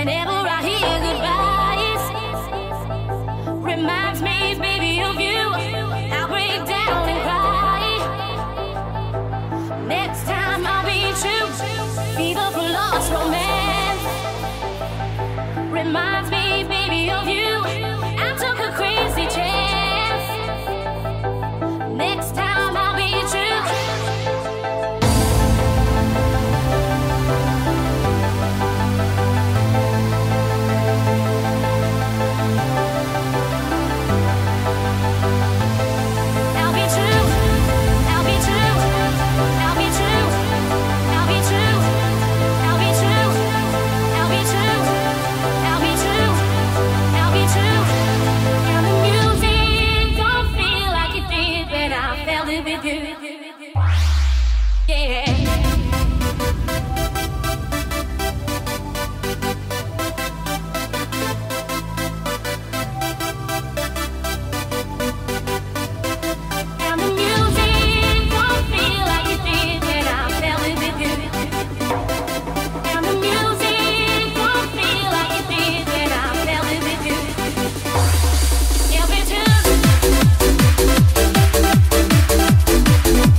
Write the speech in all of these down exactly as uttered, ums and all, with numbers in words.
Every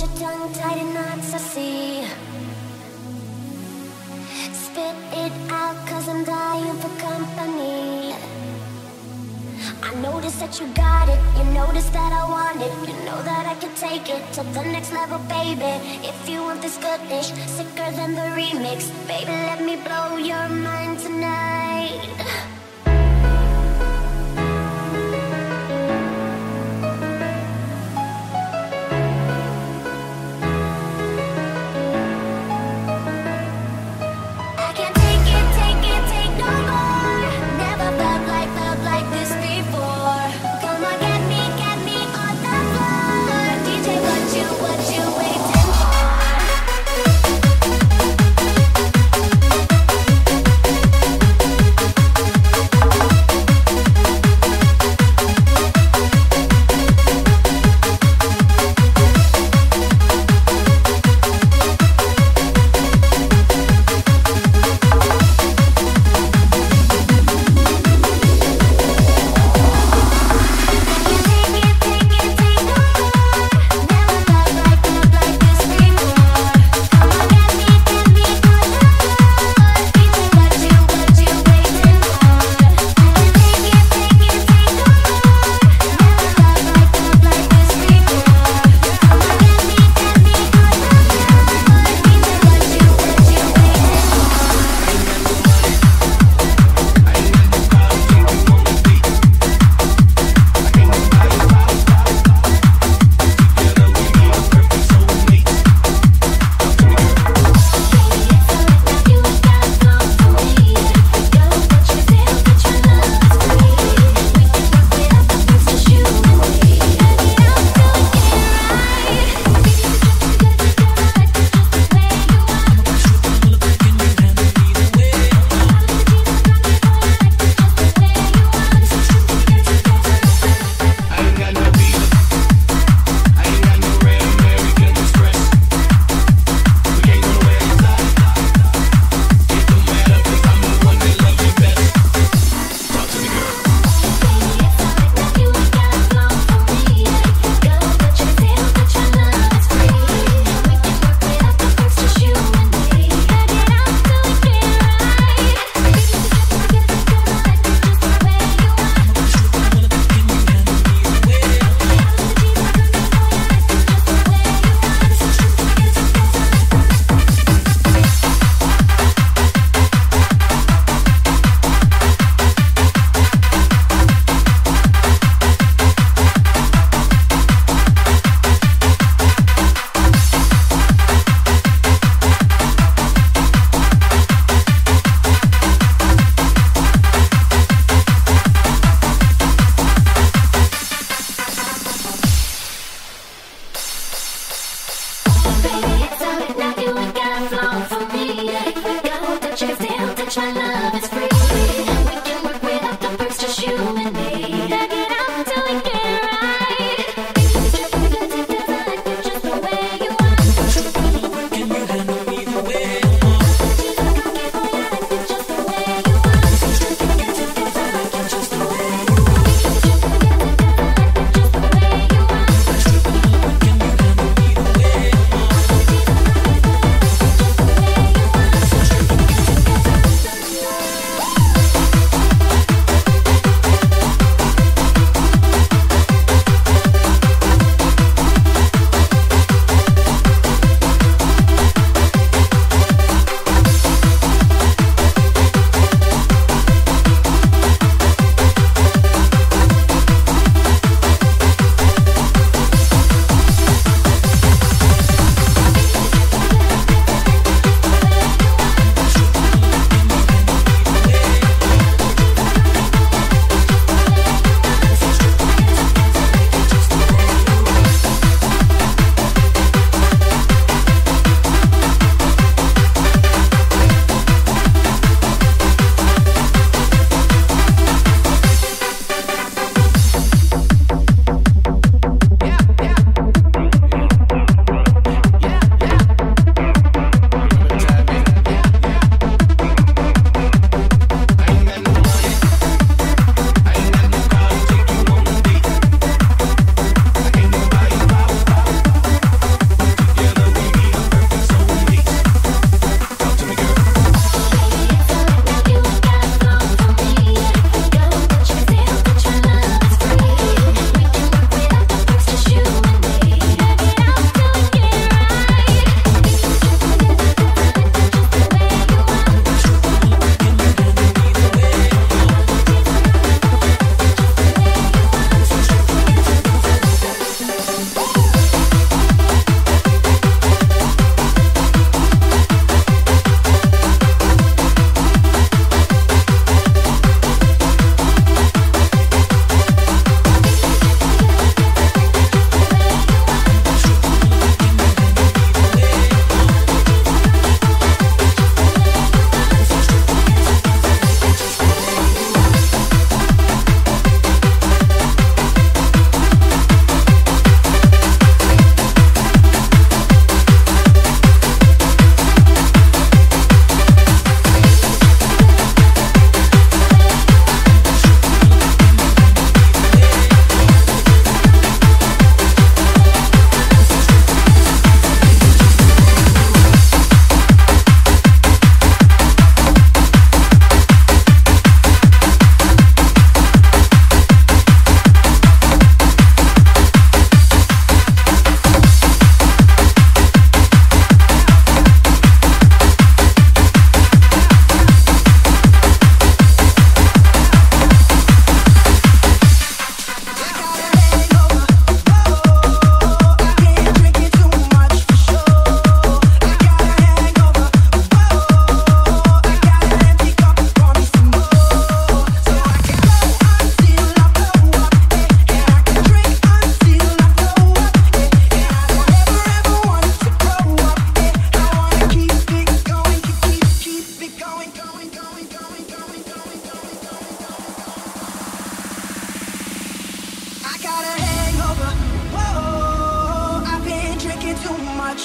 your tongue tied in knots, I see. Spit it out, cause I'm dying for company. I notice that you got it, you notice that I want it. You know that I can take it to the next level, baby. If you want this goodish, sicker than the remix, baby, let me blow your mind tonight. We'll be right back.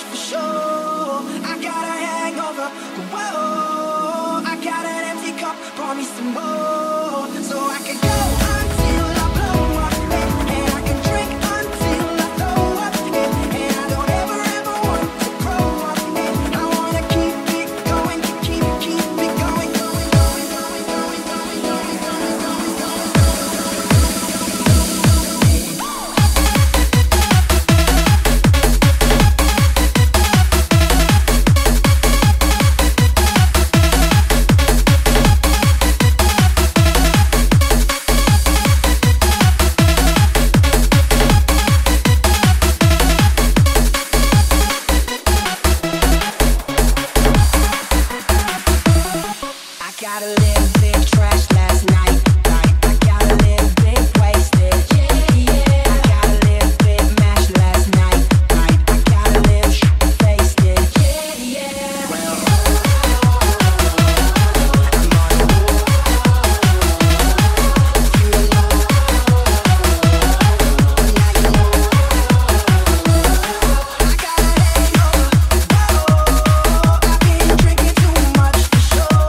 for sure. I got a hangover, whoa. I got an empty cup, pour me some more, so I can go until I blow up, and, and I can drink until I throw up, and, and I don't ever ever want to grow up, and I wanna keep it going, keep keep it going, going, going, going, going, going, going, going, going, going. Got a little bit trashed last night. I got a little bit wasted. I got a little bit mashed last night. I got a little faced it. Well, I'm on a roll. You know, now you know. I got a hangover. Whoa, I've been drinking too much for sure.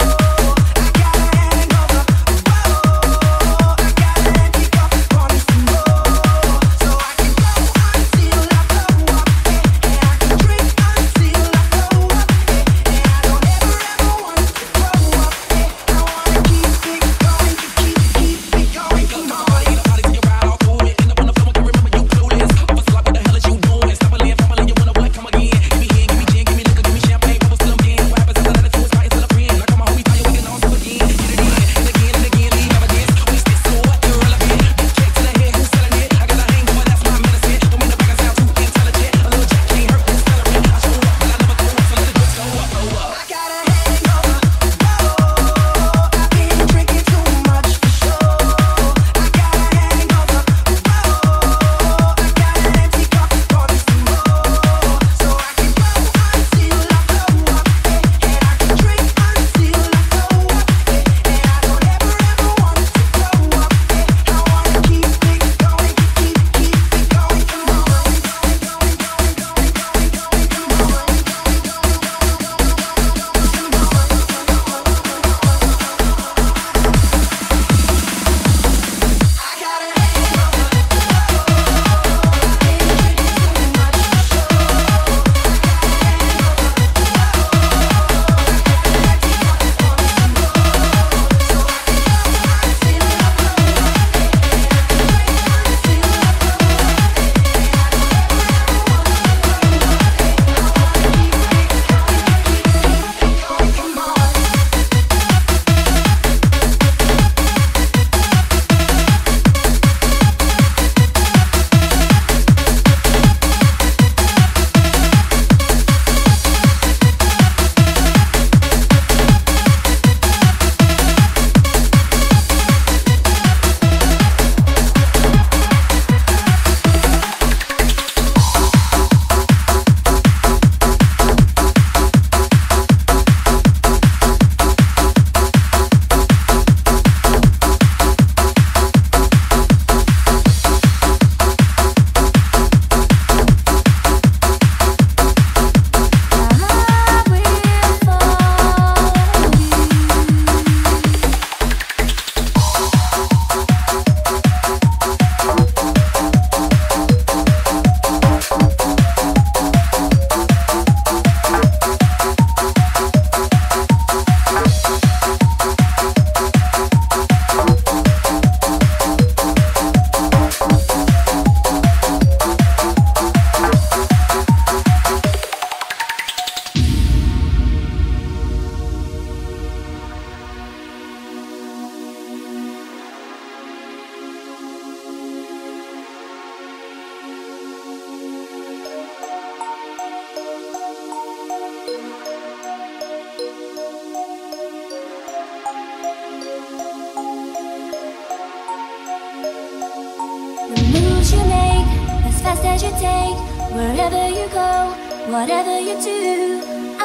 as you take, wherever you go, whatever you do,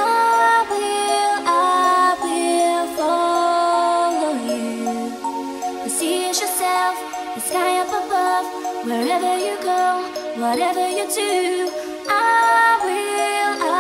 I will, I will follow you. The sea is yourself, the sky up above, wherever you go, whatever you do, I will, I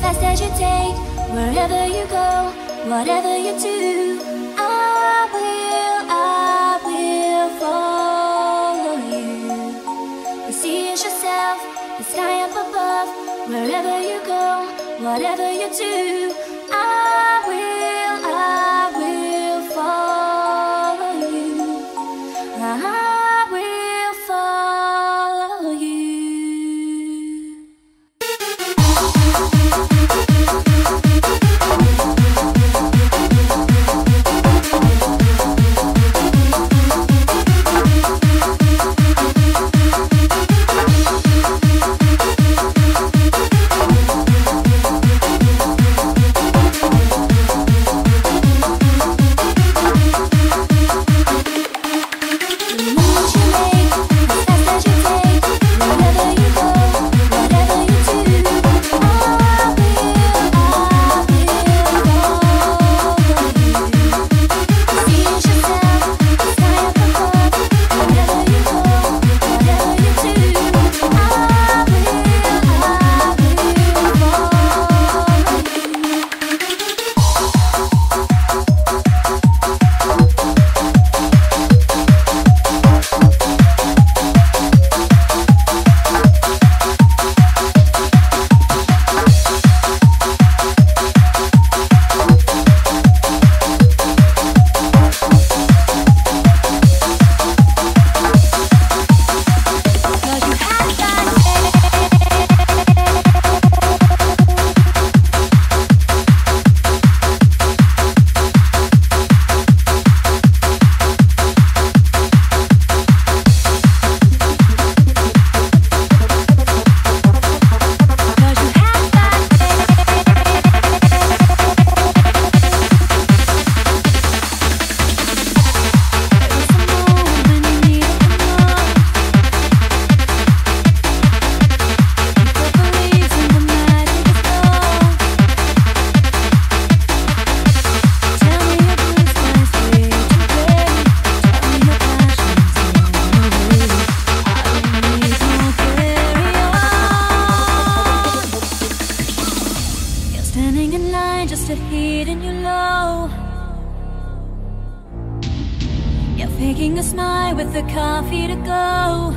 fast as you take, wherever you go, whatever you do, I will, I will follow you. The sea is yourself, the sky up above, wherever you go, whatever you do, I will, I will follow you. I will follow you. Faking a smile with the coffee to go.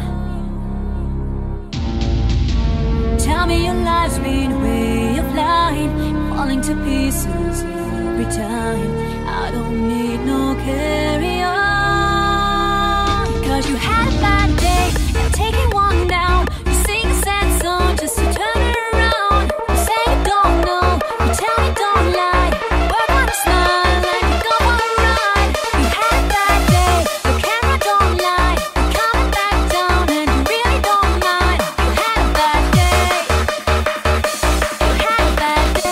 Tell me your life's been a way of lying, falling to pieces every time. I don't need no carry on, cause you had a bad day, and taking one down. You sing a sad song just to turn it around. You say you don't know, you tell me don't lie. Work on a smile like you go on a ride. You had a bad day, the camera don't lie. You're coming back down and you really don't mind. You had a bad day, you had a bad day.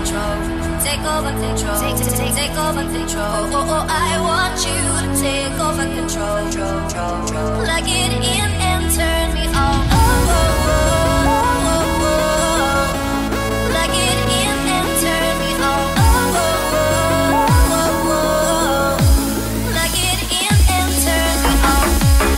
control. Take over control. Take, take, take, take over control. Oh, oh, oh, I want you to take over control. Plug it in and turn me on. Oh, oh, oh, oh, oh, oh. Plug it in and turn me on. Oh, oh, oh, oh, oh. Plug it in and turn me on.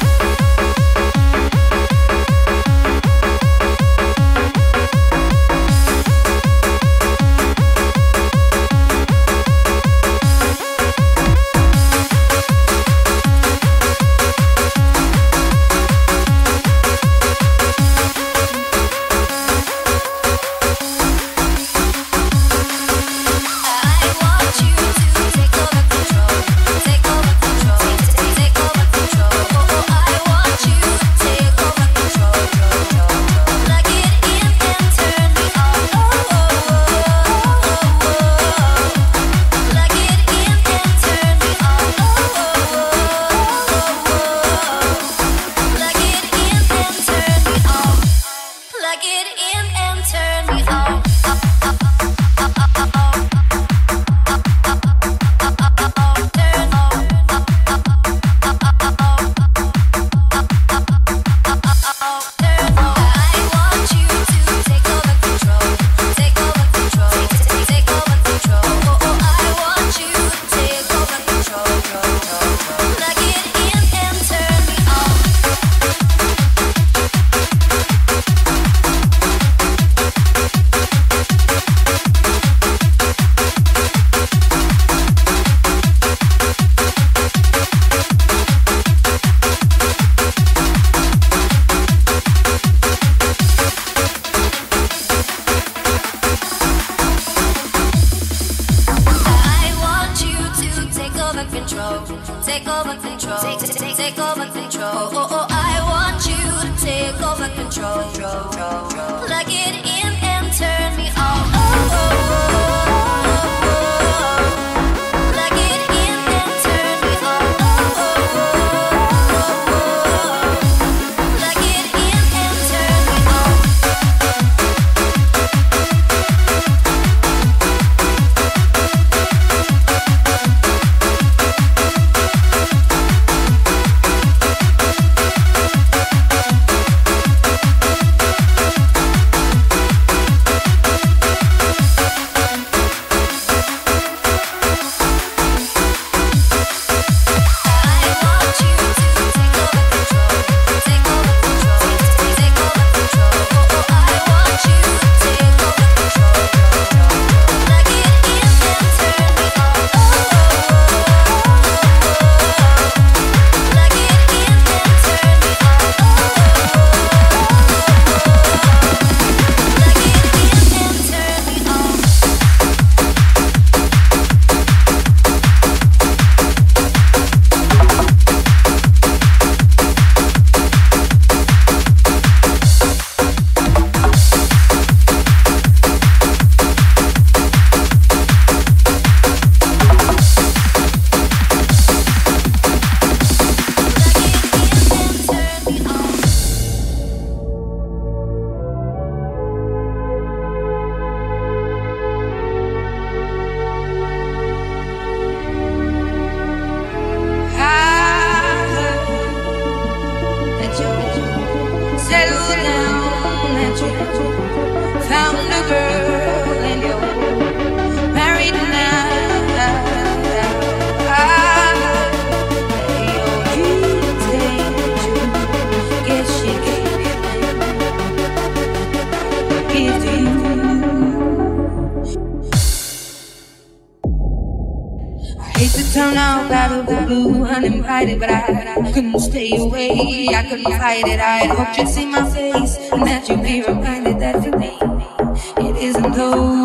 Uninvited, but I couldn't stay away. I couldn't fight it. I had hoped you'd see my face and that you'd be reminded that for me it isn't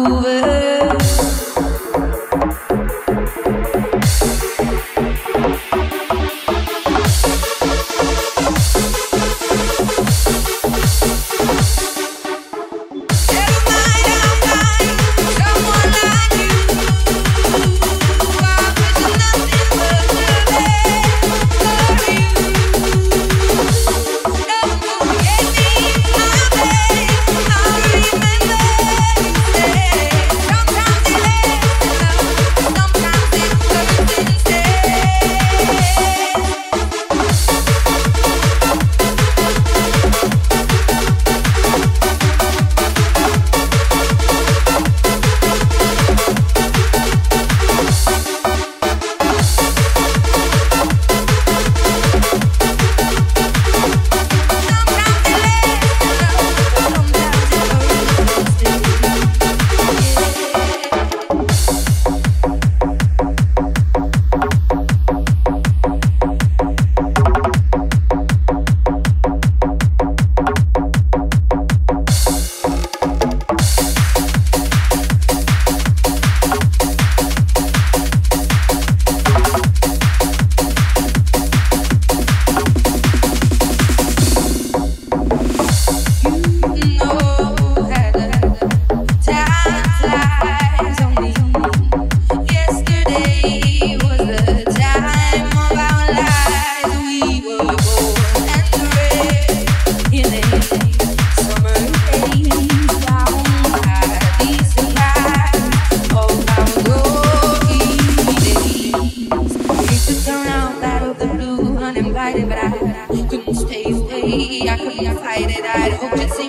over. Don't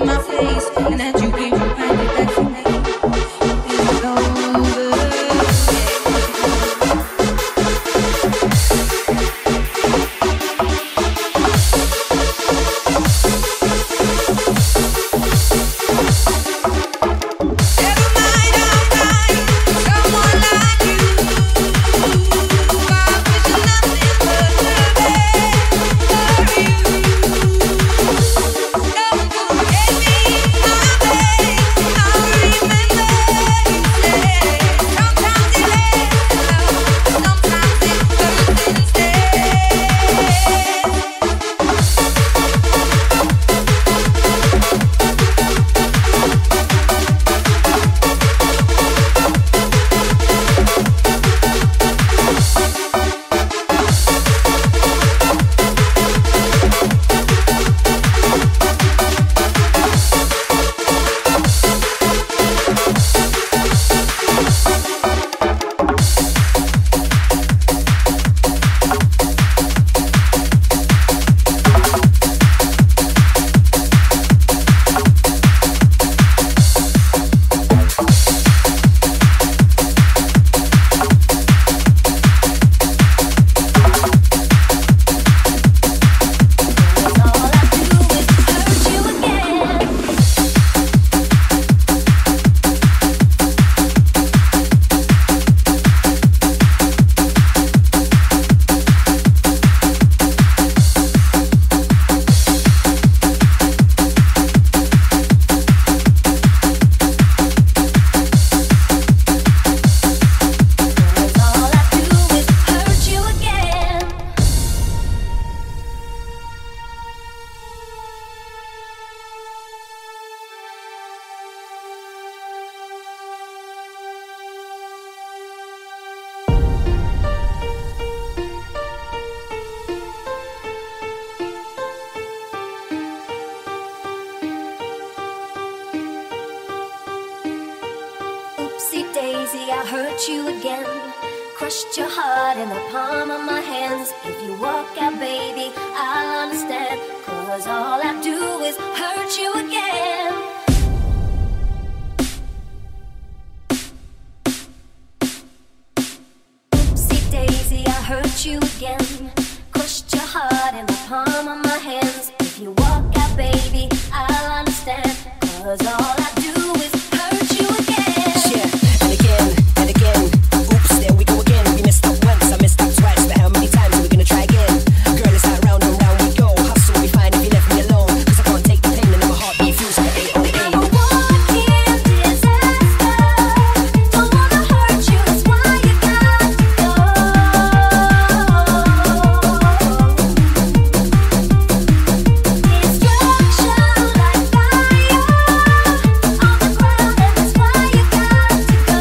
my face, and that you keep reminding that for me it isn't over. Daisy, I hurt you again. Crushed your heart in the palm of my hands. If you walk out, baby, I'll understand. Cause all I do is hurt you again. Oopsie daisy, I hurt you again. Crushed your heart in the palm of my hands. If you walk out, baby, I'll understand. Cause all I do is hurt you again. Yeah, and again, and again. Oops, there we go again. We messed up once, I messed up twice. But how many times are we gonna try again? Girl, it's not round and round we go. Hustle, we find if you left me alone. Cause I can't take the pain and my heartbeat feels like eight oh eight. I'm a walking disaster. Don't wanna hurt you, that's why you got to go. Destruction like fire on the ground, and that's why you got to go.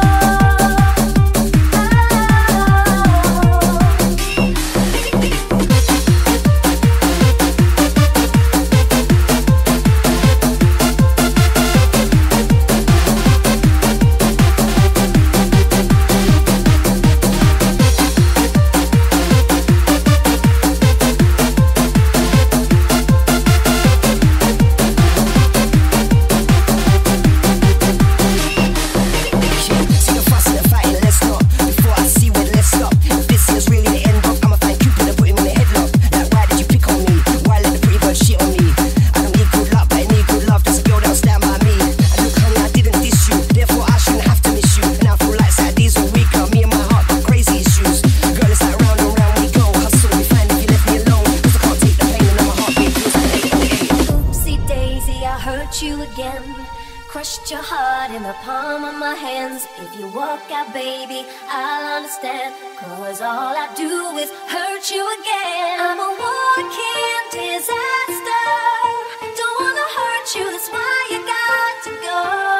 See the fuss and the fighting, let's not. Before I see where let's stop. If this is really the end up, I'ma find Cupid and put him in a headlock. Like, why did you pick on me? Why let the pretty bird shit on me? I don't need good luck, but I need good love. There's a girl that'll stand by me. And look, honey, I didn't diss you, therefore I shouldn't have to miss you. And I feel like Saturday's a weaker. Me and my heart got crazy issues. Girl, it's like round and round we go. Hustle, we find if you left me alone. Cause I can't take the pain and my heartbeat feels like eight oh eight. Oopsie daisy, I hurt you again. Crushed your heart in the palm of my hands. If you walk out, baby, I'll understand. Cause all I do is hurt you again. I'm a walking disaster. Don't wanna hurt you, that's why you got to go.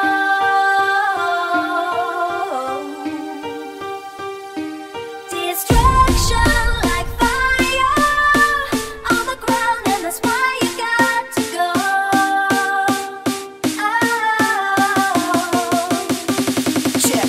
Destruction like fire on the ground, and that's why you got to go. Oh. Check.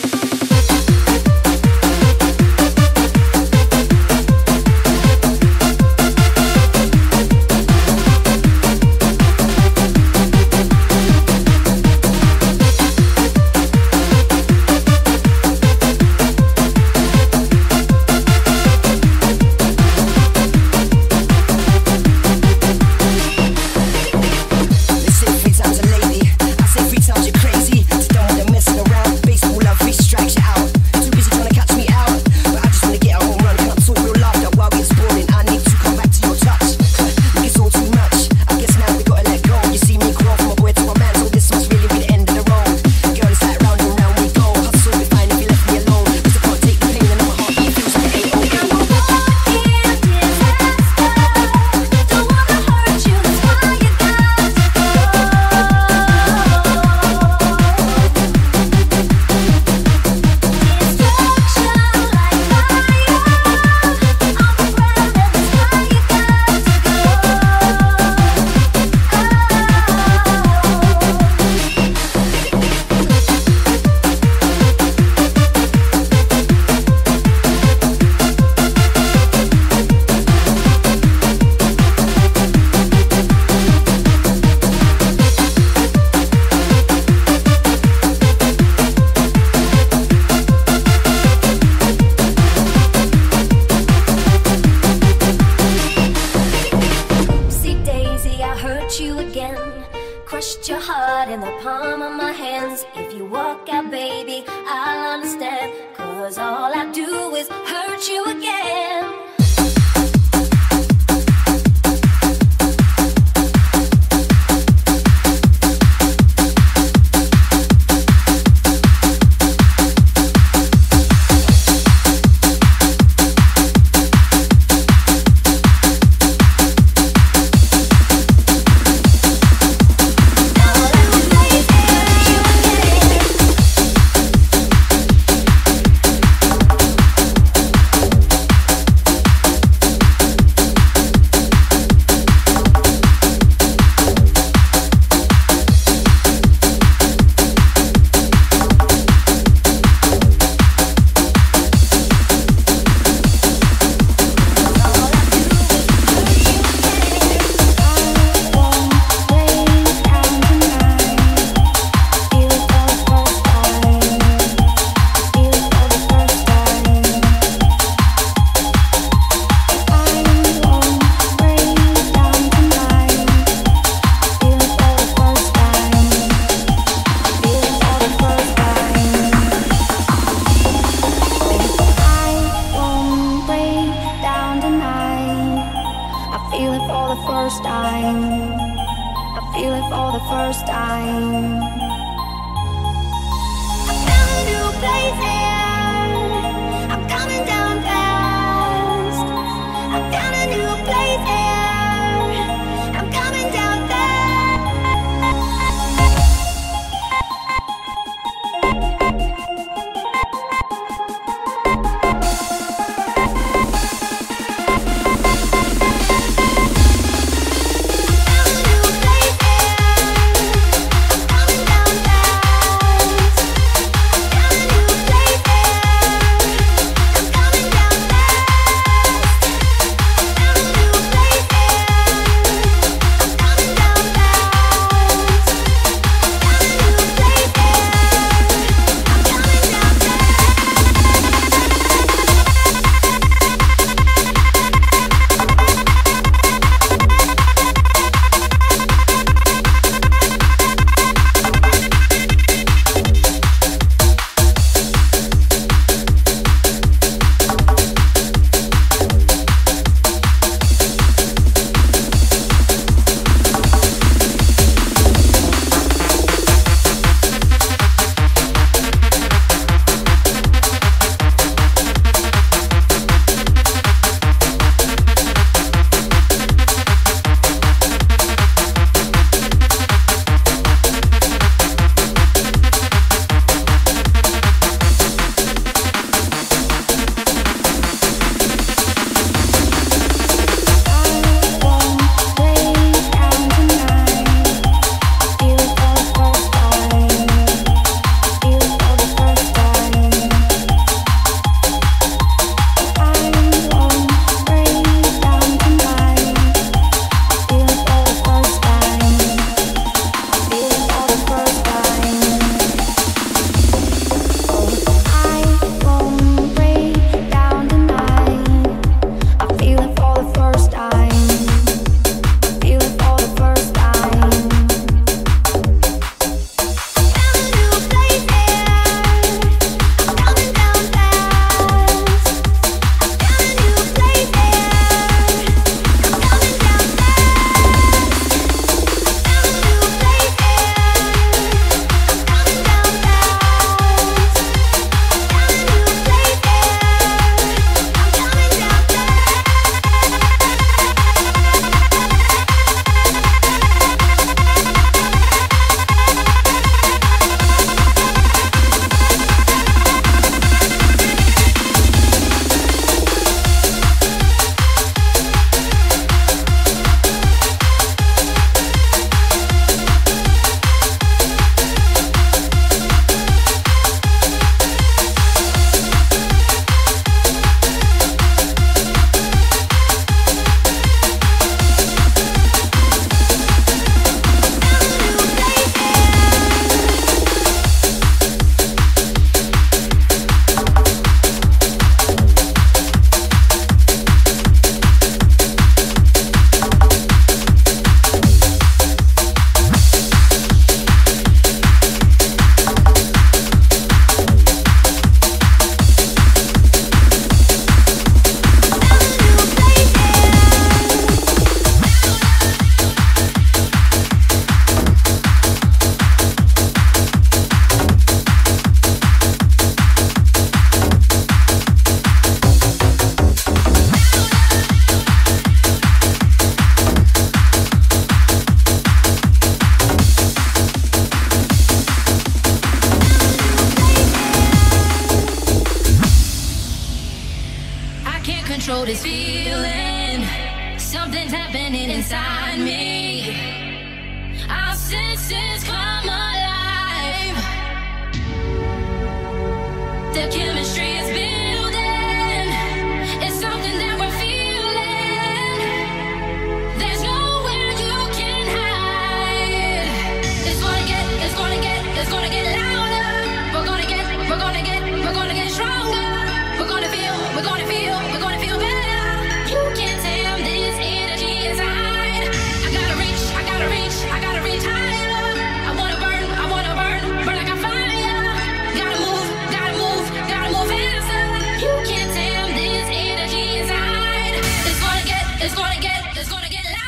in the palm of my hands. If you walk out, baby, I'll understand. Cause all I do is hurt you again. Place know this feeling. Something's happening inside me. Our senses come alive. The chemistry is building. It's something that we're feeling. There's nowhere you can hide. It's gonna get, it's gonna get, it's gonna get louder. We're gonna get, we're gonna get, we're gonna get stronger. We're gonna feel, we're gonna feel, we're gonna feel better. You can't tame this energy inside. I gotta reach, I gotta reach, I gotta reach higher. I wanna burn, I wanna burn, burn like a fire. Gotta move, gotta move, gotta move faster. You can't tame this energy inside. It's gonna get, it's gonna get, it's gonna get louder.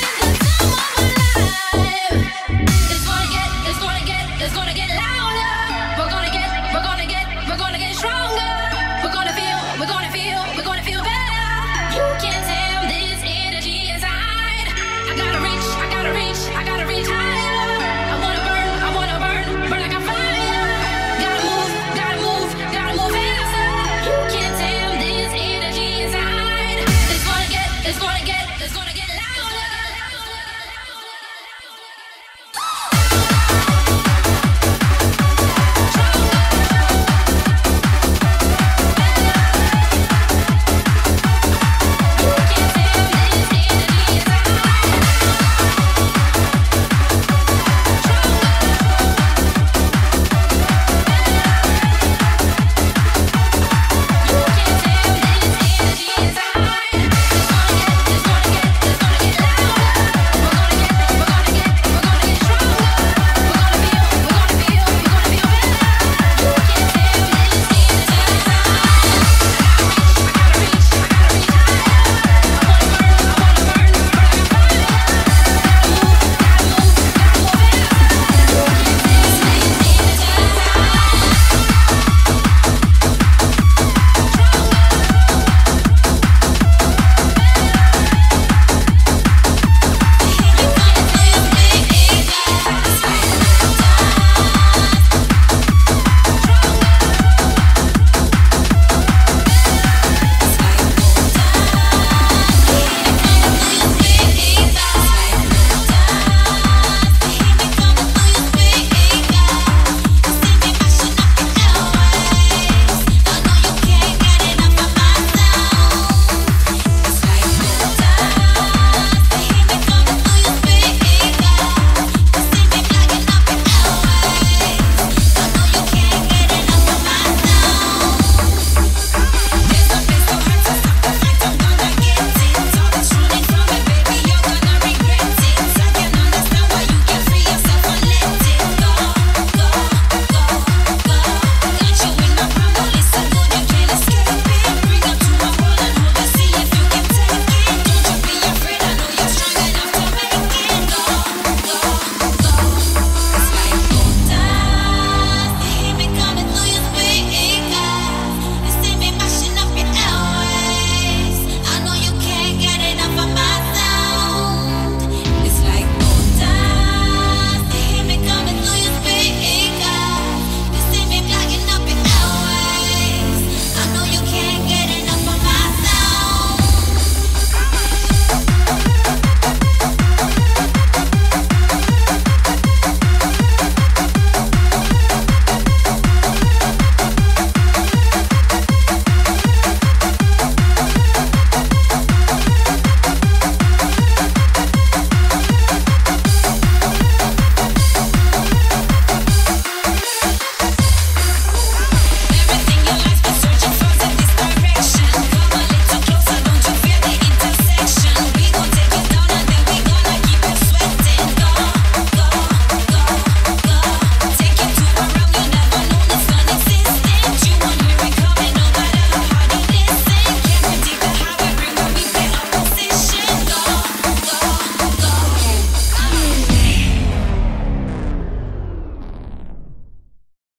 It's gonna get louder.